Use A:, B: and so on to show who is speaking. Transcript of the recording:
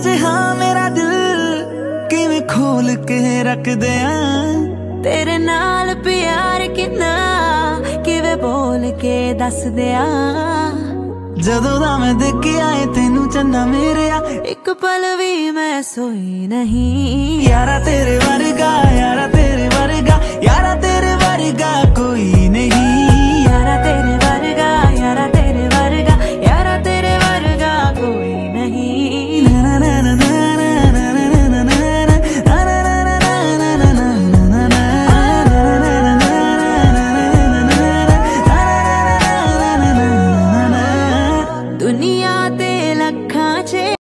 A: जे हाँ मेरा दिल किवें खोल के रख दिया
B: तेरे नाल प्यार कितना किवें बोल के दस दिया
A: जदों दा मैं देखी आए तेनू चन्ना मेरेया
B: एक पल भी मैं सोई नहीं
A: यारा तेरे वर्गा यारा तेरे वर्गा यारा तेरे वर्गा कोई नहीं।